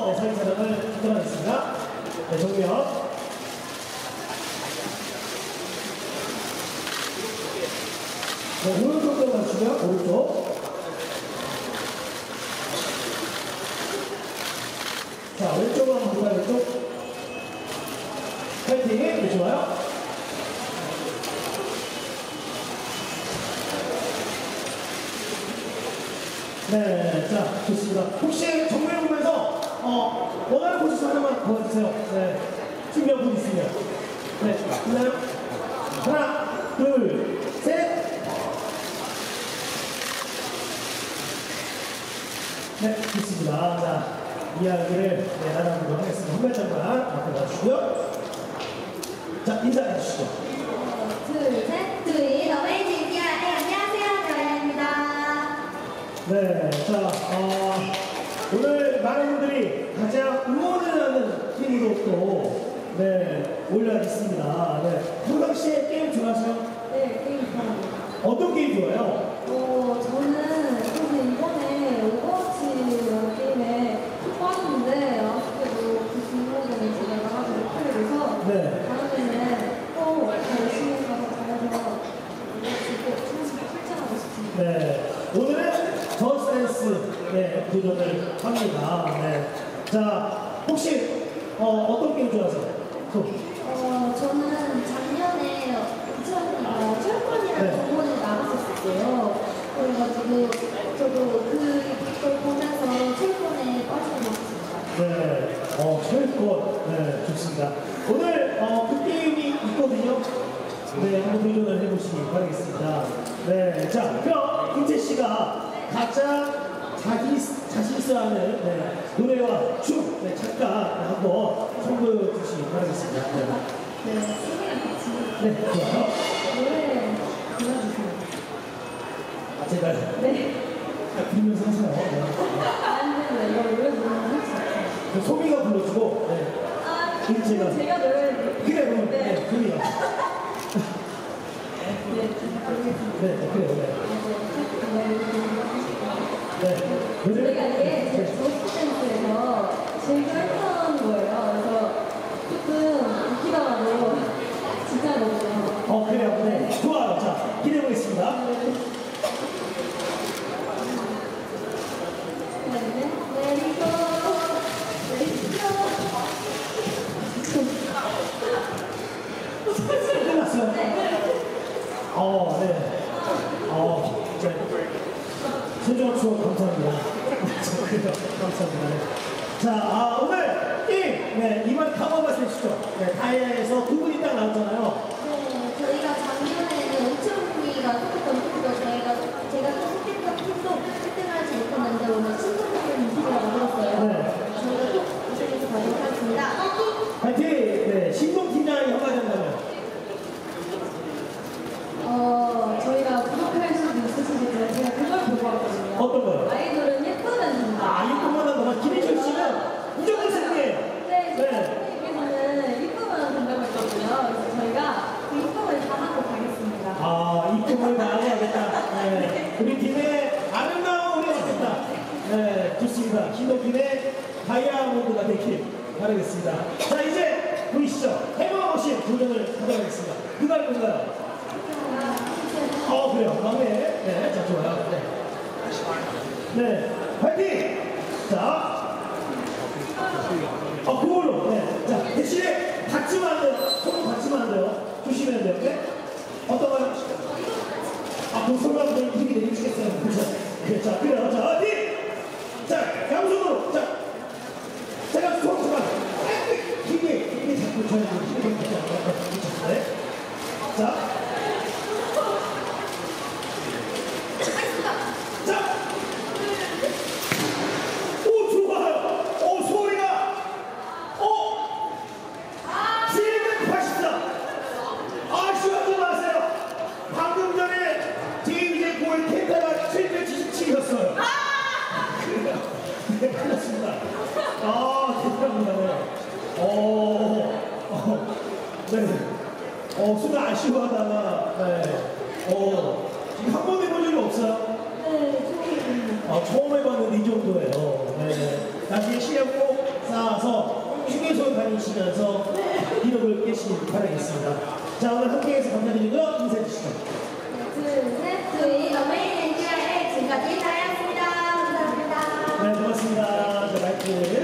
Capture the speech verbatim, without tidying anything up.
위해서 네, 사진 촬영을 진행하겠습니다. 네, 정면. 네, 오른쪽으로 맞추면 오른쪽. 자, 왼쪽으로 한번 볼까요? 왼쪽. 파이팅! 네, 좋아요. 네, 자, 좋습니다. 혹시 정면 보면서, 어, 원하는 포지션 하나만 보여주세요. 네, 준비한 분 있으면. 네, 있나요? 하나, 둘, 셋. 네, 좋습니다. 자, 이야기를 네, 나눠보도록 하겠습니다. 한 발짝만 앞에 놔주시고요. 자, 인사해 주시죠. 둘, 셋, 둘이 어메이징 네, 안녕하세요. 저희입니다. 네, 자, 어, 오늘 많은 분들이 가장 응원을 하는 팀으로 또, 네, 올라 있습니다. 네, 평상시에 게임 좋아하세요? 네, 게임 좋아합니다. 어떤 게임 좋아해요? 어, 저는 사실 이번에 오버워치라는 게임에 빠졌는데 아쉽게도 그 중간에 제가 나가지 못하게 돼서 네. 다음에는 또 열심히 가서 잘해서 오버워치 꼭 출전하고 싶습니다. 네, 오늘은 저스트랜스 네, 도전을 합니다. 네. 자, 혹시 어, 어떤 게임 좋아하세요? 또. 어, 저는 작년에 이천이가 철권이라는 네. 공원에 나갔었어요. 그래가지고 저도 그걸 보면서 철권에 빠지게 됐습니다. 네, 어, 철권. 네, 좋습니다. 오늘 어, 그 게임이 있거든요. 네, 한번 도전을 해보시기 바라겠습니다. 네, 자, 그럼 김채 씨가 가장 자기 자신 있어하는 네, 노래와 춤, 네, 잠깐 한번 선보여 주시기 바라겠습니다. 네, 네, 선생님 같이 네, 좋아요. 노래 불러주세요. 아, 제가요? 네. 부르면서 하세요. 네. 안 되는데 이거 노래 부르면 할 수 없어요. 그 소미가 불러주고, 네. 아, 그럼 제가- 제가 노래를 그래, 그럼, 네. 네, 그래요. 네, 부르겠습니다. 네, 네, 그래요, 네. 네, 저희가 이게 네. 제 저스트댄스에서 제일 했던 거예요. 그래서 조금 웃기더라도 진짜거든요. 어, 그래요, 네. 좋아요. 자, 기대해보겠습니다. 끝났어요. 어, 네. 어, 네. 소중한 추억 감사합니다. 그래요, 감사합니다. 네. 자, 아, 오늘 게임, 네, 이번 강화 말씀해주시죠. 네, 다이아에서 두 분이 딱 나왔잖아요. 네, 저희가 작년에는 오천분이가 속했던 팀도 저희가 제가 또 속했던 팀도 일 등을 하지 못했는데 오늘 신선한 인기를 얻었어요. 네. 저희가 꼭 우승해서 가도록 하겠습니다. 파이팅! 네, 신동 팀장이 한마디 한다면. 어, 저희가 부족할 수도 있으시겠지만 제가 그걸 보고 왔거든요. 어떤 거요? 아이돌은 예쁘면 된다. 아, 이것만 한다. 김희철 씨는 무조건 승리해요. 네, 네. 선생님께서는 이쁘면 된다고 했거든요. 그래서 저희가 그 이쁨을 다하고 가겠습니다. 아, 이쁨을 다해야겠다. 네. 우리 팀의 아름다운 우리 왔습니다. 네, 좋습니다. 신동팀의 다이아몬드가 되길 바라겠습니다. 자, 이제 보이시죠? 해머머신 도전을 하도록 하겠습니다. 누가 할 건가요? 어, 그래요. 막내. 네, 자, 좋아요. 네. 네, 파이팅! 자. 어, 그걸로. 네. 자, 대신에 닿지만 안 돼요. 손 닿지만 안 돼요. 조심해야 돼요. 네? 어떤 거요? 아, 그 손가락 좀 힘이 내리시겠어요. 그렇죠. 네, 자, 그래요. 자, 어디? 자, 양손으로. 자, 제가 손 잠깐. 힘이, 힘이 자꾸 저희 힘이 되지 않아요. 네. 자. 자! 오, 좋아요! 오, 소리가! 오! 칠백팔십사! 아쉬워하지 마세요! 방금 전에 제이제 골 텐다가 칠백칠십칠이었어요. 그래요? 네, 그렇습니다. 아, 대단합니다. 네. 오, 어, 네. 어, 순간 아쉬워하다가, 네. 어, 지금 한 번 해본 적이 없어요? 네, 처음입니다. 아, 처음 해봤는데 이 정도예요. 네. 나중에 시합 꼭 쌓아서 휴게소 다니시면서 기록을 깨시길 바라겠습니다. 자, 오늘 함께해서 감사드리고요. 인사해 주시죠. 둘, 셋, 저희 어메이징 엔지아의 지금까지 다이아였습니다. 감사합니다. 네, 고맙습니다. 자, 마이크.